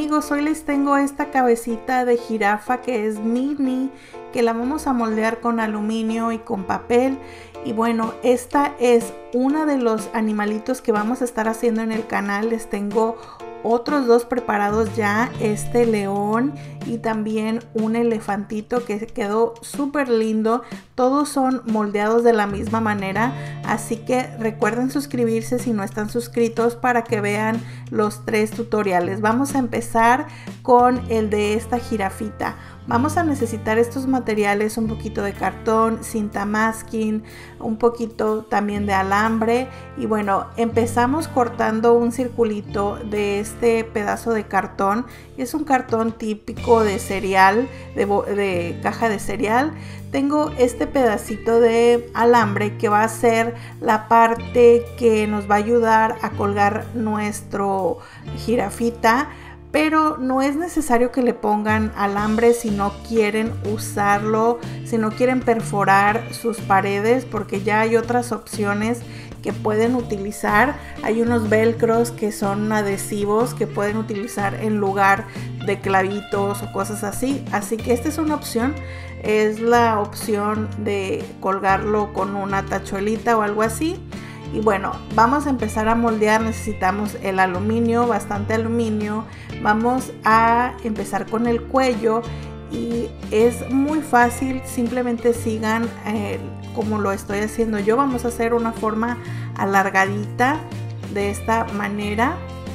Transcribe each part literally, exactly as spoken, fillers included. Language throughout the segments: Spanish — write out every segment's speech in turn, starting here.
amigos, hoy les tengo esta cabecita de jirafa que es mini, que la vamos a moldear con aluminio y con papel. Y bueno, esta es una de los animalitos que vamos a estar haciendo en el canal. Les tengo otros dos preparados ya, este león y también un elefantito que quedó súper lindo. Todos son moldeados de la misma manera, así que recuerden suscribirse si no están suscritos para que vean los tres tutoriales. Vamos a empezar con el de esta jirafita. Vamos a necesitar estos materiales: un poquito de cartón, cinta masking, un poquito también de alambre. Y bueno, empezamos cortando un circulito de este pedazo de cartón. Es un cartón típico de cereal, de, de caja de cereal. Tengo este pedacito de alambre que va a ser la parte que nos va a ayudar a colgar nuestro jirafita. Pero no es necesario que le pongan alambre si no quieren usarlo, si no quieren perforar sus paredes, porque ya hay otras opciones que pueden utilizar. Hay unos velcros que son adhesivos que pueden utilizar en lugar de clavitos o cosas así. Así que esta es una opción, es la opción de colgarlo con una tachuelita o algo así. Y bueno, vamos a empezar a moldear. Necesitamos el aluminio, bastante aluminio. Vamos a empezar con el cuello y es muy fácil, simplemente sigan eh, como lo estoy haciendo yo. Vamos a hacer una forma alargadita de esta manera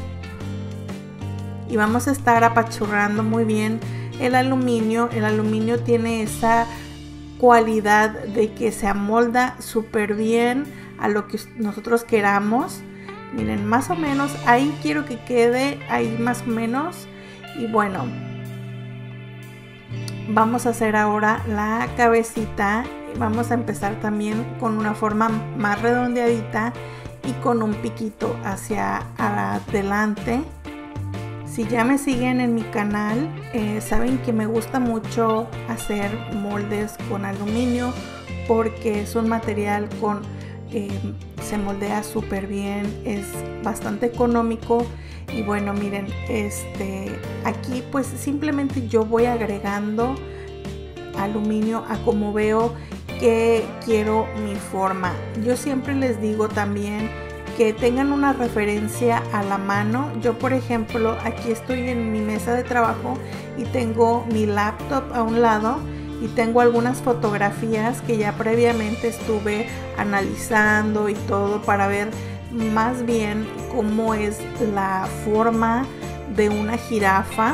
y vamos a estar apachurrando muy bien el aluminio. El aluminio tiene esa cualidad de que se amolda súper bien a lo que nosotros queramos. Miren, más o menos ahí quiero que quede, ahí más o menos. Y bueno, vamos a hacer ahora la cabecita. Vamos a empezar también con una forma más redondeadita y con un piquito hacia adelante. Si ya me siguen en mi canal, eh, saben que me gusta mucho hacer moldes con aluminio porque es un material con Eh, se moldea súper bien, es bastante económico. Y bueno, miren, este aquí pues simplemente yo voy agregando aluminio a como veo que quiero mi forma. Yo siempre les digo también que tengan una referencia a la mano. Yo, por ejemplo, aquí estoy en mi mesa de trabajo y tengo mi laptop a un lado y tengo algunas fotografías que ya previamente estuve analizando y todo para ver más bien cómo es la forma de una jirafa.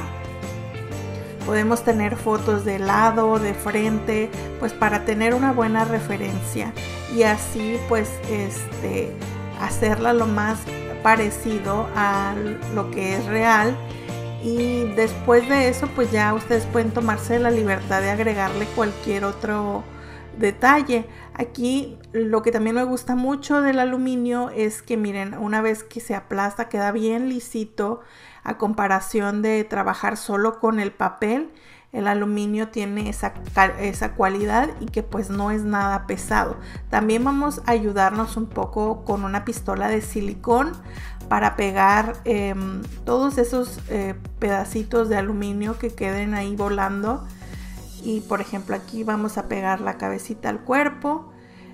Podemos tener fotos de lado, de frente, pues para tener una buena referencia y así pues este hacerla lo más parecido a lo que es real. Y después de eso pues ya ustedes pueden tomarse la libertad de agregarle cualquier otro detalle. Aquí lo que también me gusta mucho del aluminio es que miren, una vez que se aplasta queda bien lisito a comparación de trabajar solo con el papel. El aluminio tiene esa, esa cualidad y que pues no es nada pesado. También vamos a ayudarnos un poco con una pistola de silicón para pegar eh, todos esos eh, pedacitos de aluminio que queden ahí volando. Y por ejemplo aquí vamos a pegar la cabecita al cuerpo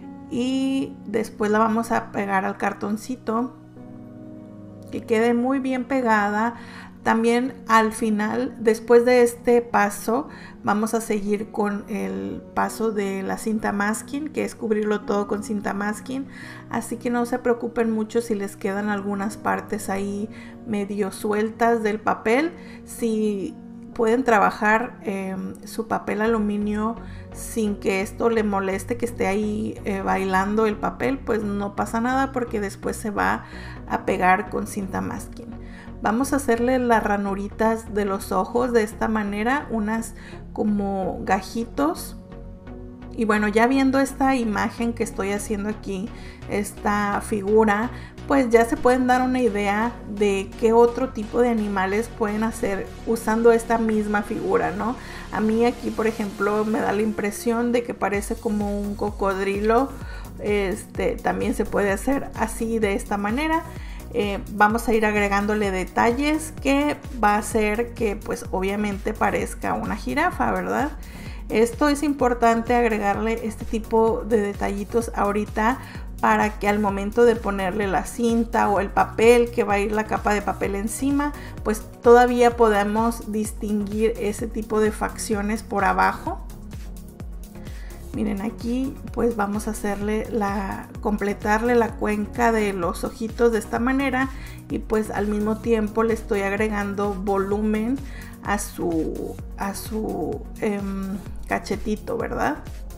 y después la vamos a pegar al cartoncito, que quede muy bien pegada. También al final, después de este paso, vamos a seguir con el paso de la cinta masking, que es cubrirlo todo con cinta masking. Así que no se preocupen mucho si les quedan algunas partes ahí medio sueltas del papel. Si pueden trabajar eh, su papel aluminio sin que esto le moleste, que esté ahí eh, bailando el papel, pues no pasa nada porque después se va a pegar con cinta masking. Vamos a hacerle las ranuritas de los ojos de esta manera, unas como gajitos. Y bueno, ya viendo esta imagen que estoy haciendo aquí, esta figura, pues ya se pueden dar una idea de qué otro tipo de animales pueden hacer usando esta misma figura, ¿no? A mí aquí, por ejemplo, me da la impresión de que parece como un cocodrilo. Este también se puede hacer así de esta manera. eh, vamos a ir agregándole detalles que va a hacer que pues obviamente parezca una jirafa, ¿verdad? Esto es importante, agregarle este tipo de detallitos ahorita para que al momento de ponerle la cinta o el papel, que va a ir la capa de papel encima, pues todavía podemos distinguir ese tipo de facciones por abajo. Miren, aquí pues vamos a hacerle la, completarle la cuenca de los ojitos de esta manera, y pues al mismo tiempo le estoy agregando volumen a su, a su eh, cachetito, ¿verdad?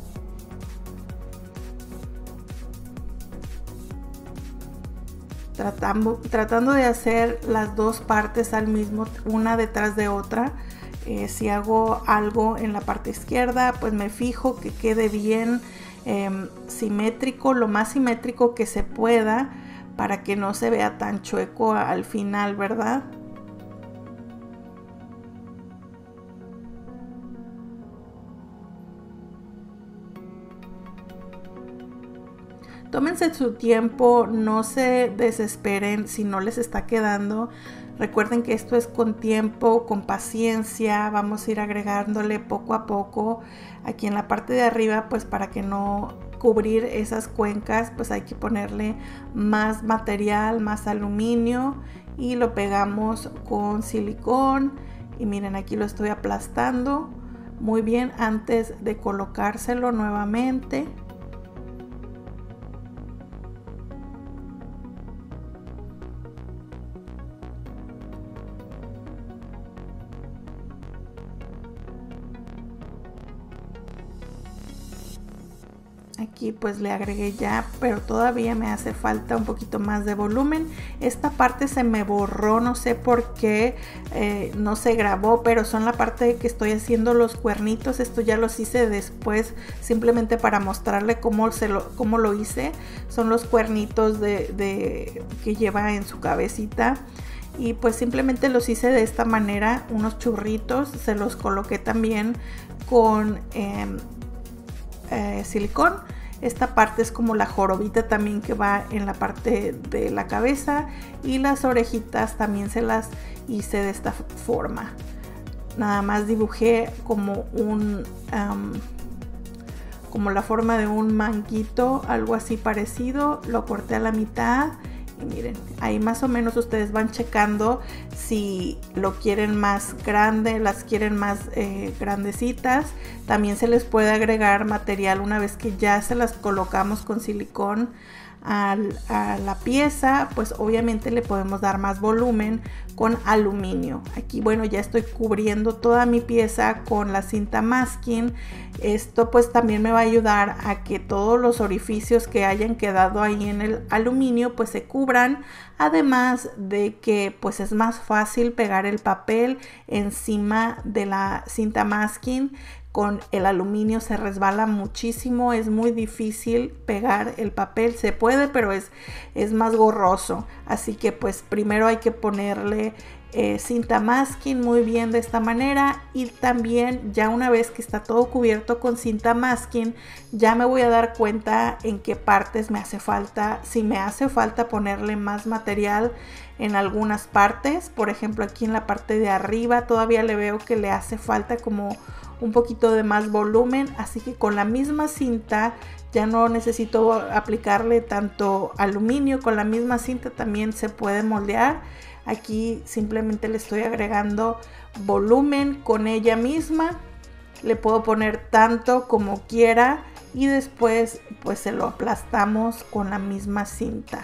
Tratando, tratando de hacer las dos partes al mismo, una detrás de otra. Eh, si hago algo en la parte izquierda, pues me fijo que quede bien eh, simétrico, lo más simétrico que se pueda, para que no se vea tan chueco al final, ¿verdad? Tómense su tiempo, no se desesperen si no les está quedando. Recuerden que esto es con tiempo, con paciencia. Vamos a ir agregándole poco a poco. Aquí en la parte de arriba, pues para que no cubrir esas cuencas, pues hay que ponerle más material, más aluminio, y lo pegamos con silicón. Y miren, aquí lo estoy aplastando muy bien antes de colocárselo nuevamente. Aquí pues le agregué ya, pero todavía me hace falta un poquito más de volumen. Esta parte se me borró, no sé por qué, eh, no se grabó, pero son la parte que estoy haciendo los cuernitos. Esto ya los hice después, simplemente para mostrarle cómo, se lo, cómo lo hice. Son los cuernitos de, de, que lleva en su cabecita. Y pues simplemente los hice de esta manera, unos churritos. Se los coloqué también con eh, eh, silicón. Esta parte es como la jorobita también que va en la parte de la cabeza, y las orejitas también se las hice de esta forma. Nada más dibujé como un um, como la forma de un manguito, algo así parecido. Lo corté a la mitad. Y miren, ahí más o menos ustedes van checando si lo quieren más grande, las quieren más eh, grandecitas. También se les puede agregar material una vez que ya se las colocamos con silicón al, a la pieza, pues obviamente le podemos dar más volumen con aluminio. Aquí bueno, ya estoy cubriendo toda mi pieza con la cinta masking. Esto pues también me va a ayudar a que todos los orificios que hayan quedado ahí en el aluminio pues se cubran, además de que pues es más fácil pegar el papel encima de la cinta masking. Con el aluminio se resbala muchísimo, es muy difícil pegar el papel. Se puede, pero es, es más gorroso. Así que pues primero hay que ponerle eh, cinta masking muy bien de esta manera, y también ya una vez que está todo cubierto con cinta masking, ya me voy a dar cuenta en qué partes me hace falta. Si me hace falta ponerle más material en algunas partes, por ejemplo aquí en la parte de arriba todavía le veo que le hace falta como un poquito de más volumen, así que con la misma cinta ya no necesito aplicarle tanto aluminio. Con la misma cinta también se puede moldear. Aquí simplemente le estoy agregando volumen con ella misma. Le puedo poner tanto como quiera, y después pues se lo aplastamos con la misma cinta.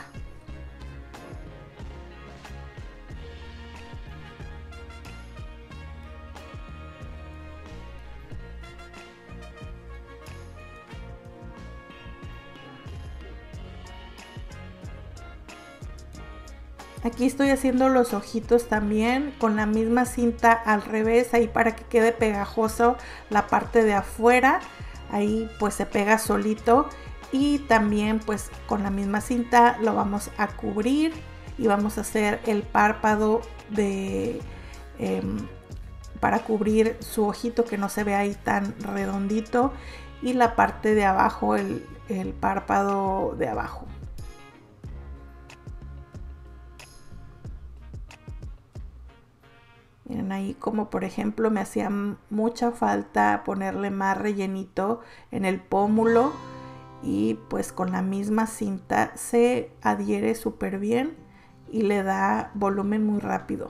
Aquí estoy haciendo los ojitos también con la misma cinta al revés, ahí para que quede pegajoso la parte de afuera. Ahí pues se pega solito, y también pues con la misma cinta lo vamos a cubrir y vamos a hacer el párpado de eh, para cubrir su ojito, que no se vea ahí tan redondito, y la parte de abajo, el, el párpado de abajo. Miren ahí como por ejemplo me hacía mucha falta ponerle más rellenito en el pómulo y pues con la misma cinta se adhiere súper bien y le da volumen muy rápido.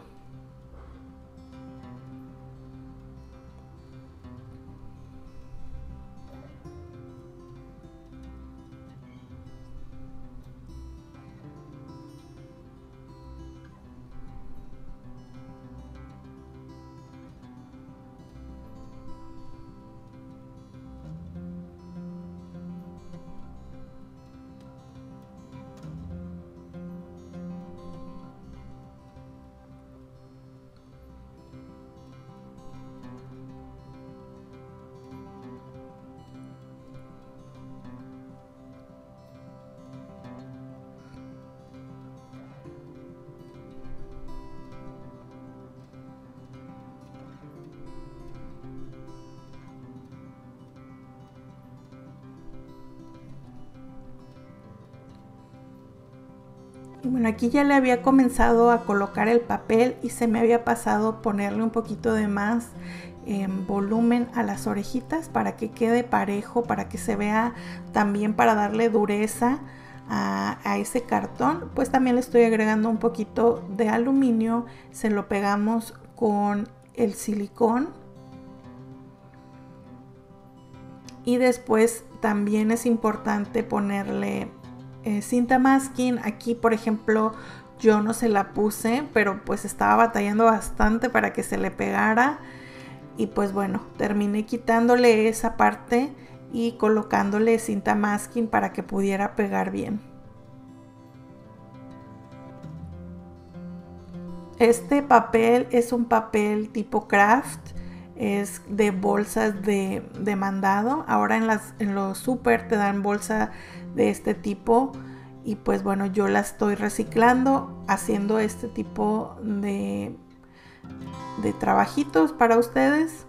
Y bueno, aquí ya le había comenzado a colocar el papel y se me había pasado ponerle un poquito de más eh, volumen a las orejitas para que quede parejo, para que se vea también, para darle dureza a, a ese cartón. Pues también le estoy agregando un poquito de aluminio, se lo pegamos con el silicón. Y después también es importante ponerle Eh, cinta masking. Aquí por ejemplo yo no se la puse, pero pues estaba batallando bastante para que se le pegara y pues bueno, terminé quitándole esa parte y colocándole cinta masking para que pudiera pegar bien. Este papel es un papel tipo craft, es de bolsas de, de mandado. Ahora en, las, en los super te dan bolsa de este tipo y pues bueno, yo la estoy reciclando haciendo este tipo de, de trabajitos para ustedes.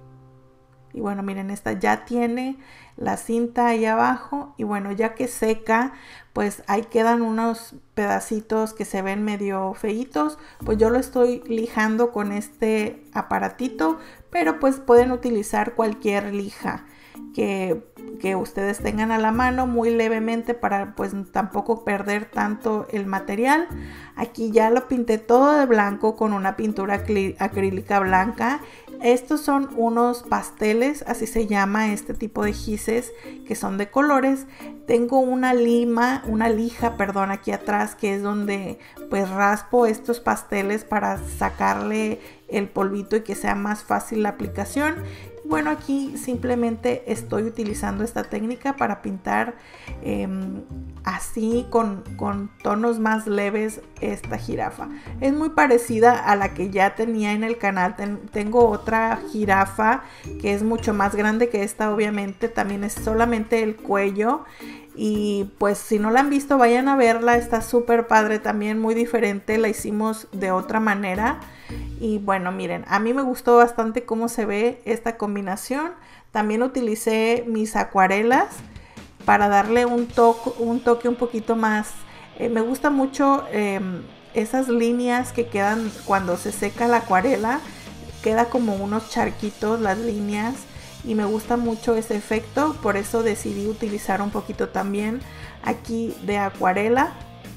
Y bueno, miren, esta ya tiene la cinta ahí abajo y bueno, ya que seca, pues ahí quedan unos pedacitos que se ven medio feitos, pues yo lo estoy lijando con este aparatito, pero pues pueden utilizar cualquier lija que, que ustedes tengan a la mano muy levemente para pues tampoco perder tanto el material. Aquí ya lo pinté todo de blanco con una pintura acrílica blanca. Estos son unos pasteles, así se llama este tipo de gises que son de colores. Tengo una lima, una lija, perdón, aquí atrás, que es donde pues raspo estos pasteles para sacarle el polvito y que sea más fácil la aplicación. Bueno, aquí simplemente estoy utilizando esta técnica para pintar eh, así con, con tonos más leves esta jirafa. Es muy parecida a la que ya tenía en el canal. Ten, tengo otra jirafa que es mucho más grande que esta, obviamente. También es solamente el cuello. Y pues si no la han visto, vayan a verla. Está súper padre, también muy diferente. La hicimos de otra manera. Y bueno, miren, a mí me gustó bastante cómo se ve esta combinación. También utilicé mis acuarelas para darle un toque un, toque un poquito más. Eh, me gusta mucho eh, esas líneas que quedan cuando se seca la acuarela. Queda como unos charquitos las líneas. Y me gusta mucho ese efecto, por eso decidí utilizar un poquito también aquí de acuarela.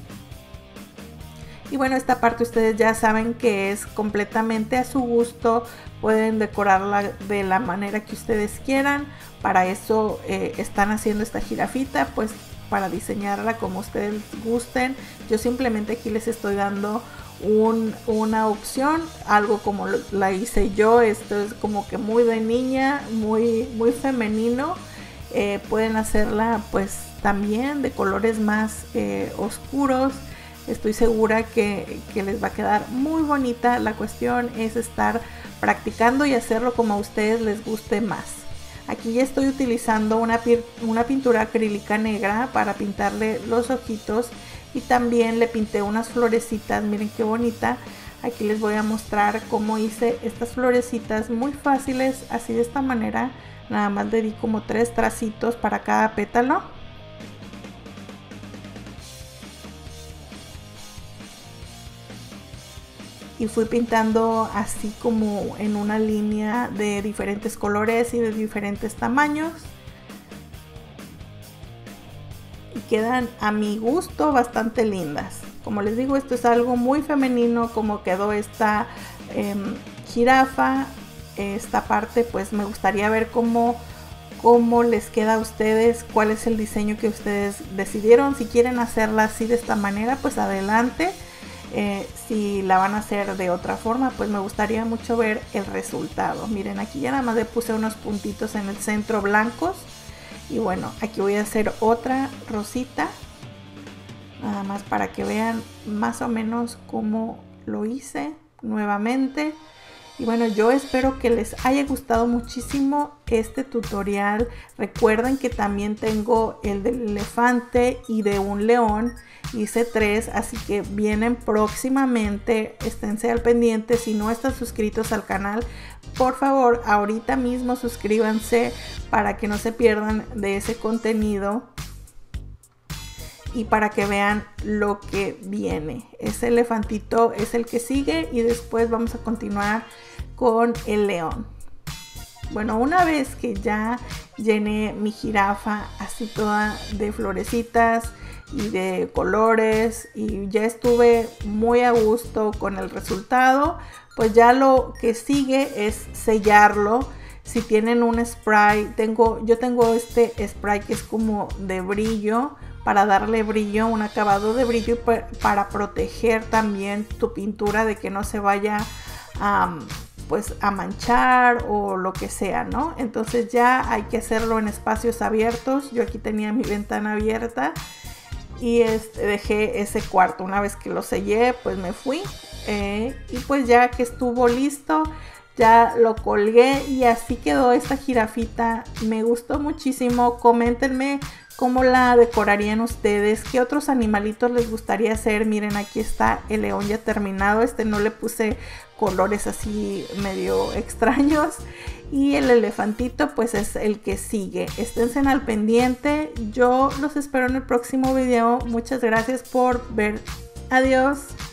Y bueno, esta parte ustedes ya saben que es completamente a su gusto, pueden decorarla de la manera que ustedes quieran. Para eso eh, están haciendo esta jirafita, pues para diseñarla como ustedes gusten. Yo simplemente aquí les estoy dando Un, una opción, algo como la hice yo. Esto es como que muy de niña, muy, muy femenino. Eh, pueden hacerla pues también de colores más eh, oscuros. Estoy segura que, que les va a quedar muy bonita. La cuestión es estar practicando y hacerlo como a ustedes les guste más. Aquí ya estoy utilizando una, una pintura acrílica negra para pintarle los ojitos. Y también le pinté unas florecitas, miren qué bonita. Aquí les voy a mostrar cómo hice estas florecitas muy fáciles, así de esta manera. Nada más le di como tres tracitos para cada pétalo. y fui pintando así como en una línea de diferentes colores y de diferentes tamaños. Y quedan a mi gusto bastante lindas. Como les digo, esto es algo muy femenino como quedó esta eh, jirafa. Esta parte pues me gustaría ver cómo, cómo les queda a ustedes, cuál es el diseño que ustedes decidieron. Si quieren hacerla así de esta manera, pues adelante. Eh, si la van a hacer de otra forma, pues me gustaría mucho ver el resultado. Miren, aquí ya nada más le puse unos puntitos en el centro blancos. Y bueno, aquí voy a hacer otra rosita, nada más para que vean más o menos cómo lo hice nuevamente. Y bueno, yo espero que les haya gustado muchísimo este tutorial. Recuerden que también tengo el del elefante y de un león. Hice tres, así que vienen próximamente. Esténse al pendiente. Si no están suscritos al canal, por favor, ahorita mismo suscríbanse para que no se pierdan de ese contenido. Y para que vean lo que viene. Ese elefantito es el que sigue y después vamos a continuar con el león. Bueno, una vez que ya llené mi jirafa así toda de florecitas y de colores y ya estuve muy a gusto con el resultado, pues ya lo que sigue es sellarlo. Si tienen un spray, tengo, yo tengo este spray que es como de brillo, para darle brillo, un acabado de brillo y para proteger también tu pintura de que no se vaya um, pues a manchar o lo que sea, ¿no? Entonces ya hay que hacerlo en espacios abiertos. Yo aquí tenía mi ventana abierta y este, dejé ese cuarto. Una vez que lo sellé, pues me fui eh, y pues ya que estuvo listo, ya lo colgué y así quedó esta jirafita. Me gustó muchísimo. Coméntenme cómo la decorarían ustedes, qué otros animalitos les gustaría hacer. Miren, aquí está el león ya terminado. Este no le puse colores así medio extraños. Y el elefantito pues es el que sigue. Esténse al pendiente. Yo los espero en el próximo video. Muchas gracias por ver. Adiós.